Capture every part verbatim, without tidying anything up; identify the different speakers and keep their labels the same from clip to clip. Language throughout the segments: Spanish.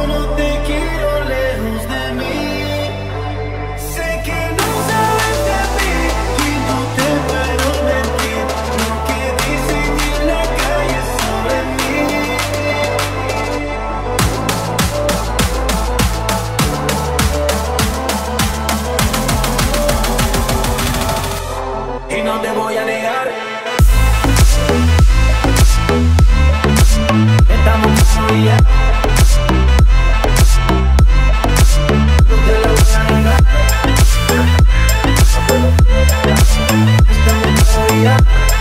Speaker 1: como te quiero lejos de mí. Sé que no sabes de mí y no te puedo mentir. Lo que dicen en la calle sobre mí. Y no te voy a negar, estamos todavía. No te lo voy a negar, estamos todavía.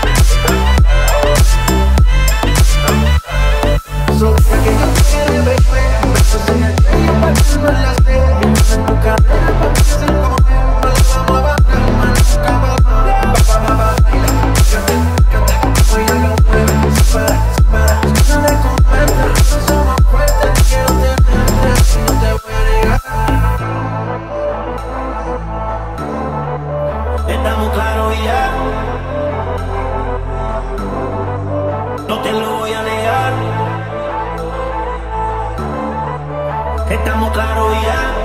Speaker 1: So, ya que yo te quiero, baby, besos en el cuello pa' que no las dejes. En tu cadera pa' que se comen. No la vamos a bajar, no nunca va a bajar. Ba, ba, ba, baila, fíjate, canta, como ella lo mueve. Se para, se para, escúchale con fuerza. No somos fuertes, quiero tenerte y no te voy a negar. Estamos claros ya, no te lo voy a negar. Estamos claros ya.